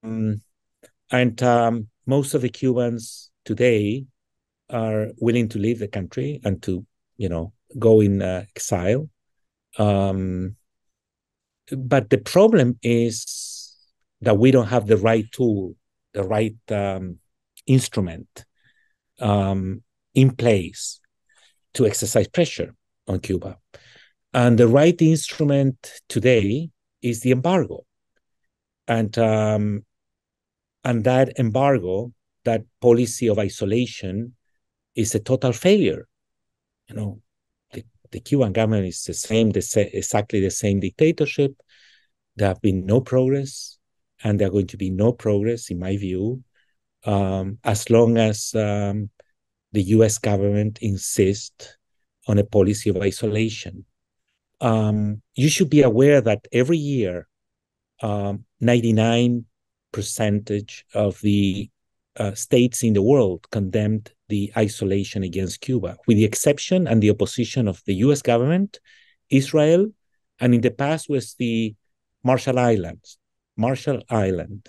and um, most of the Cubans today are willing to leave the country and to, you know, go in uh, exile. Um, but the problem is that we don't have the right tool, the right um, instrument um, in place to exercise pressure on Cuba. And the right instrument today is the embargo. And um, and that embargo, that policy of isolation, is a total failure. You know, the, the Cuban government is the same, the sa- exactly the same dictatorship. There have been no progress, and there are going to be no progress, in my view, um, as long as um, the U S government insists on a policy of isolation. Um, you should be aware that every year um, ninety-nine percentage of the uh, states in the world condemned the isolation against Cuba, with the exception and the opposition of the U S government, Israel, and in the past was the Marshall Islands. Marshall Island.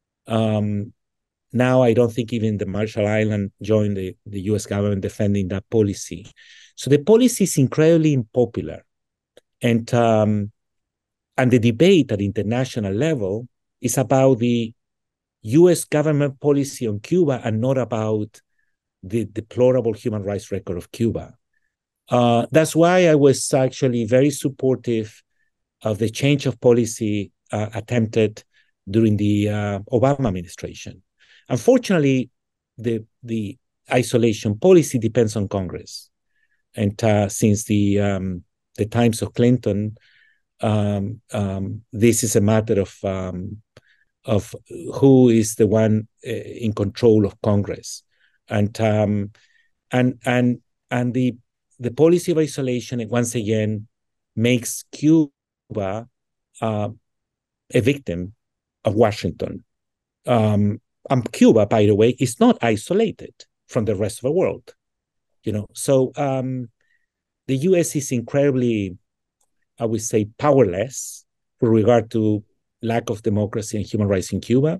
Um, now I don't think even the Marshall Island joined the, the U S government defending that policy. So the policy is incredibly unpopular. And um, and the debate at international level is about the U S government policy on Cuba and not about the deplorable human rights record of Cuba. Uh, that's why I was actually very supportive of the change of policy uh, attempted during the uh, Obama administration. Unfortunately, the, the isolation policy depends on Congress. And uh, since the, um, the times of Clinton, um, um, this is a matter of um, of who is the one uh, in control of Congress, and um, and and and the the policy of isolation once again makes Cuba uh, a victim of Washington. Um, and Cuba, by the way, is not isolated from the rest of the world. You know, so um, the U S is incredibly, I would say, powerless with regard to lack of democracy and human rights in Cuba,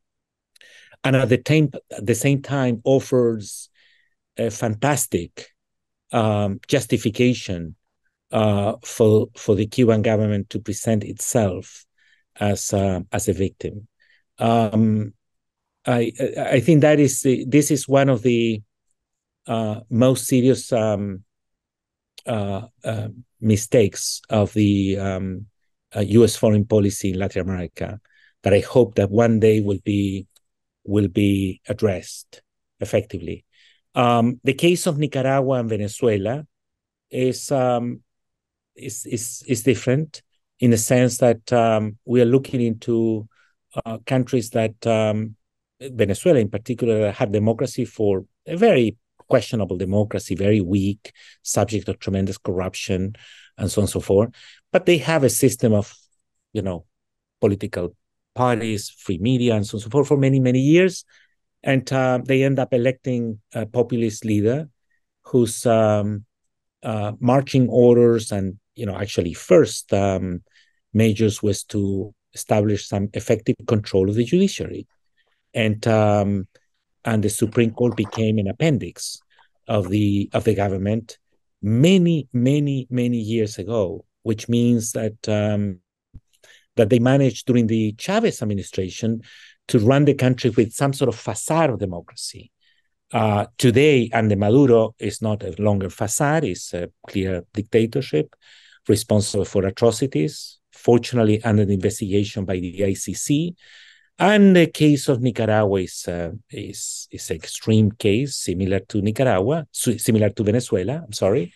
and at the, time, at the same time offers a fantastic um, justification uh, for for the Cuban government to present itself as uh, as a victim. Um, I I think that is the, this is one of the uh, most serious um, uh, uh, mistakes of the um, uh, U S foreign policy in Latin America that I hope that one day will be will be addressed effectively. Um, the case of Nicaragua and Venezuela is um, is, is is different in the sense that um, we are looking into uh, countries that um, Venezuela in particular had democracy for a very questionable democracy, very weak, subject to tremendous corruption, and so on and so forth. But they have a system of, you know, political parties, free media, and so on and so forth for many, many years. And uh, they end up electing a populist leader whose um, uh, marching orders and, you know, actually first um, measures was to establish some effective control of the judiciary. And um, and the Supreme Court became an appendix of the of the government many, many, many years ago, which means that um, that they managed during the Chavez administration to run the country with some sort of facade of democracy. Uh, today, and the Maduro is not a longer facade; it's a clear dictatorship responsible for atrocities, fortunately under the investigation by the I C C. And the case of Nicaragua is uh, is is an extreme case, similar to Nicaragua, similar to Venezuela. I'm sorry,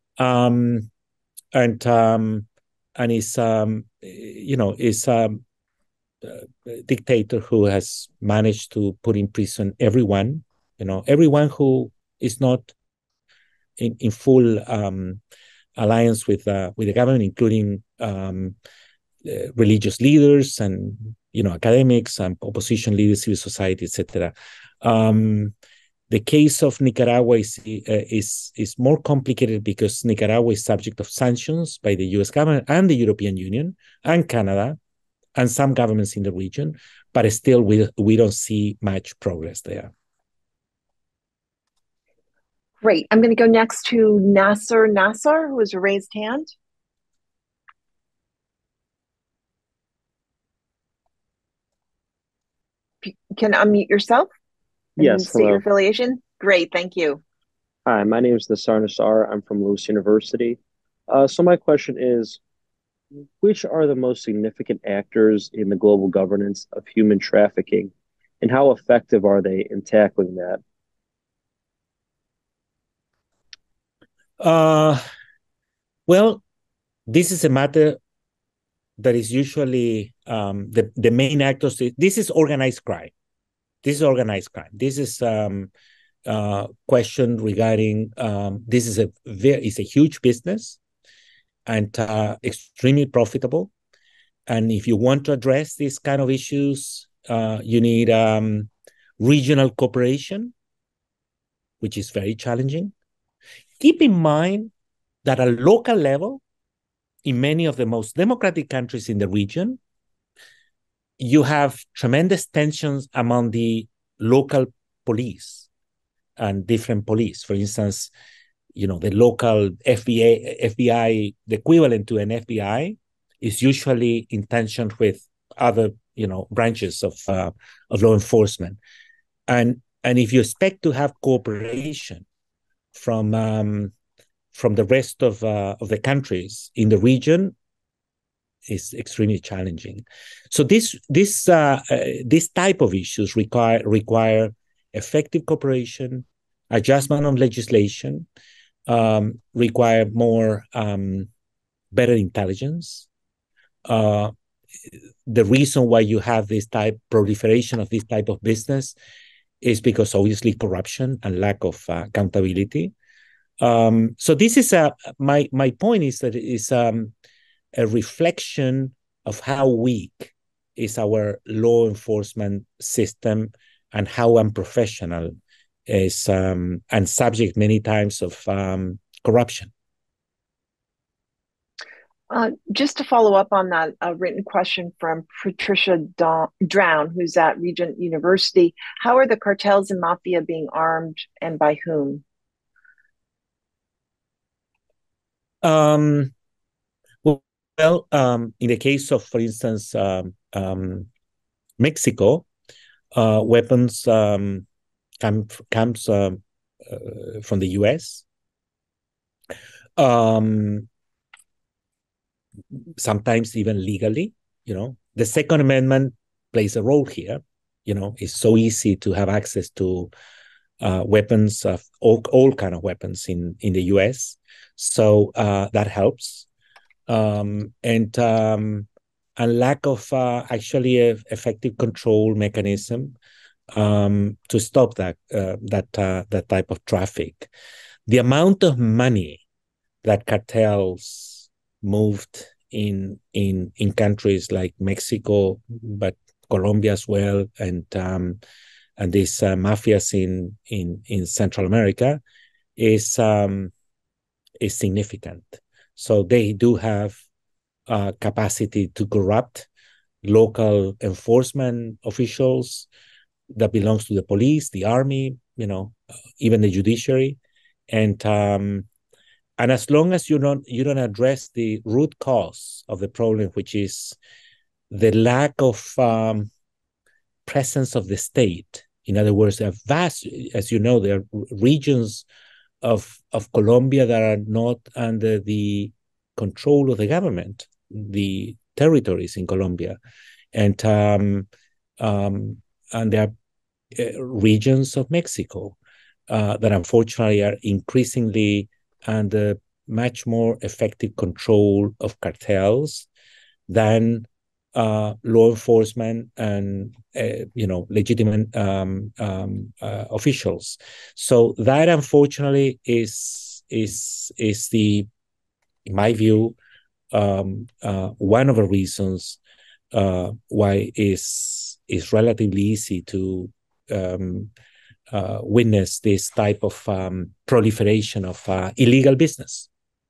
um, and um, and is um, you know is um, a dictator who has managed to put in prison everyone, you know, everyone who is not in in full um, alliance with uh, with the government, including um, uh, religious leaders and, you know, academics and opposition leaders, civil society, et cetera. Um, the case of Nicaragua is, uh, is, is more complicated because Nicaragua is subject of sanctions by the U S government and the European Union and Canada and some governments in the region, but still we, we don't see much progress there. Great. I'm going to go next to Nasser Nasser, who has a raised hand. You can unmute yourself and Yes, state your hello. affiliation. Great, thank you. Hi, my name is Nassar Nassar. I'm from Lewis University. Uh, so my question is, which are the most significant actors in the global governance of human trafficking, and how effective are they in tackling that? Uh, well, this is a matter that is usually um, the, the main actors. This is organized crime. This is organized crime. This is um, uh, question regarding um, this is a very is a huge business and uh, extremely profitable. and if you want to address these kind of issues, uh, you need um, regional cooperation, which is very challenging. Keep in mind that at a local level, in many of the most democratic countries in the region, you have tremendous tensions among the local police and different police. For instance, you know, the local F B I, F B I, the equivalent to an F B I, is usually in tension with other, you know, branches of uh, of law enforcement. And and if you expect to have cooperation from um, from the rest of uh, of the countries in the region, is extremely challenging. So this this uh, uh, this type of issues require require effective cooperation, adjustment of legislation, um, require more um, better intelligence. Uh, the reason why you have this type proliferation of this type of business is because obviously corruption and lack of uh, accountability. Um, so this is a my my point is that it is um, a reflection of how weak is our law enforcement system and how unprofessional is um, and subject many times of um, corruption. Uh, just to follow up on that, a written question from Patricia Drown, who's at Regent University. How are the cartels and mafia being armed, and by whom? Um, well, um, in the case of, for instance, um, um, Mexico, uh, weapons um, come comes um, uh, from the U S. Um, sometimes even legally, you know. The Second Amendment plays a role here. You know, it's so easy to have access to uh, weapons of all, all kind of weapons in, in the U S. So uh, that helps. Um, and um, a lack of uh, actually a effective control mechanism um, to stop that uh, that uh, that type of traffic. The amount of money that cartels moved in in in countries like Mexico, but Colombia as well, and um, and these uh, mafias in in in Central America is um, is significant. So they do have uh, capacity to corrupt local enforcement officials that belongs to the police, the army, you know, even the judiciary, and um, and as long as you don't you don't address the root cause of the problem, which is the lack of um, presence of the state. In other words, a vast, as you know, there are regions of of Colombia that are not under the control of the government, the territories in Colombia, and um, um, and there are uh, regions of Mexico uh, that unfortunately are increasingly under much more effective control of cartels than uh, law enforcement and uh, you know legitimate um, um, uh, officials. So that unfortunately is is is the, in my view, um, uh, one of the reasons uh, why is is relatively easy to um, uh, witness this type of um, proliferation of uh, illegal business.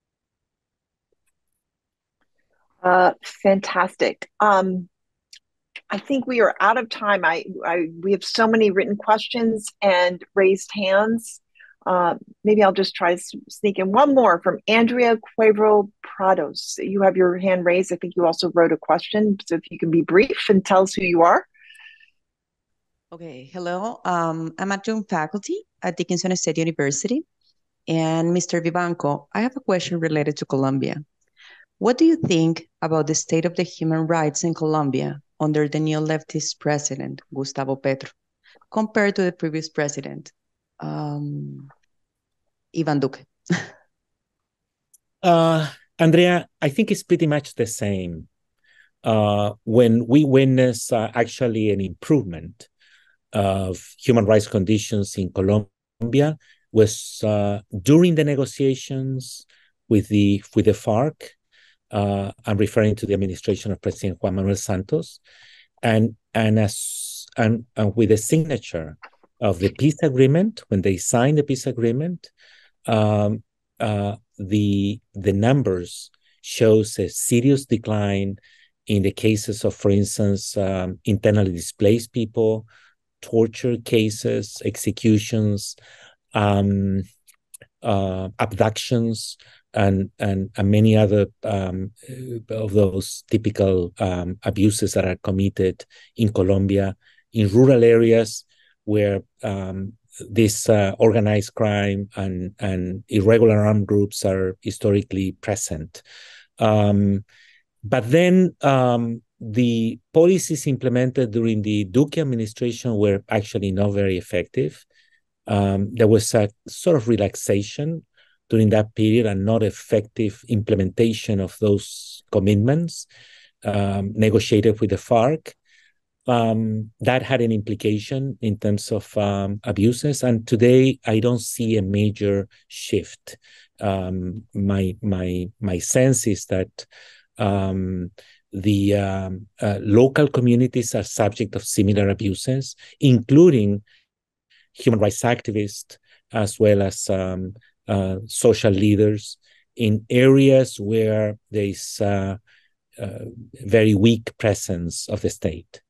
Uh, fantastic. Um, I think we are out of time. I, I we have so many written questions and raised hands. Uh, maybe I'll just try to sneak in one more from Andrea Cuevro Prados. You have your hand raised. I think you also wrote a question. So if you can be brief and tell us who you are. Okay, hello. Um, I'm adjunct faculty at Dickinson State University. And Mister Vivanco, I have a question related to Colombia. What do you think about the state of the human rights in Colombia under the neo-leftist president, Gustavo Petro, compared to the previous president, um, Iván Duque? uh, Andrea, I think it's pretty much the same. Uh, when we witness uh, actually an improvement of human rights conditions in Colombia was uh, during the negotiations with the with the FARC Uh, I'm referring to the administration of President Juan Manuel Santos, and and as and, and with the signature of the peace agreement, when they signed the peace agreement, um, uh, the the numbers shows a serious decline in the cases of, for instance, um, internally displaced people, torture cases, executions, um, uh, abductions, and, and and many other um, of those typical um, abuses that are committed in Colombia in rural areas where um, this uh, organized crime and and irregular armed groups are historically present. Um, but then um, the policies implemented during the Duque administration were actually not very effective. Um, there was a sort of relaxation during that period and not effective implementation of those commitments um, negotiated with the FARC. Um, that had an implication in terms of um, abuses, and today I don't see a major shift. Um, my my my sense is that um, the um, uh, local communities are subject of similar abuses, including human rights activists as well as um, uh, social leaders in areas where there is uh, uh, very weak presence of the state.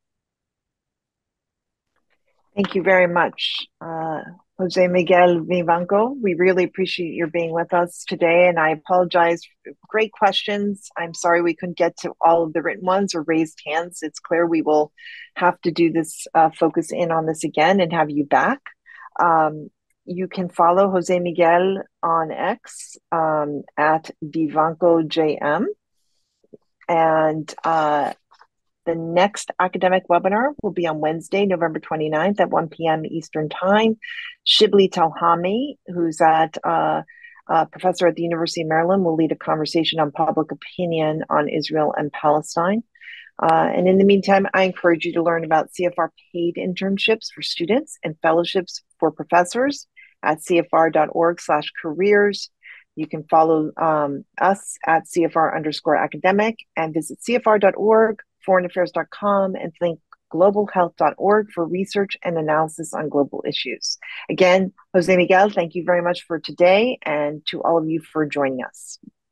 Thank you very much, uh, José Miguel Vivanco. We really appreciate your being with us today, and I apologize. Great questions. I'm sorry we couldn't get to all of the written ones or raised hands. It's clear we will have to do this, uh, focus in on this again and have you back. Um, you can follow José Miguel on X um, at Vivanco J M. And uh, the next academic webinar will be on Wednesday, November twenty-ninth at one p.m. Eastern Time. Shibli Talhami, who's at uh, a professor at the University of Maryland, will lead a conversation on public opinion on Israel and Palestine. Uh, and in the meantime, I encourage you to learn about C F R paid internships for students and fellowships for professors at cfr.org slash careers. You can follow um, us at CFR underscore academic and visit cfr.org, foreign affairs dot com, and think global health dot org for research and analysis on global issues. Again, José Miguel, thank you very much for today, and to all of you for joining us.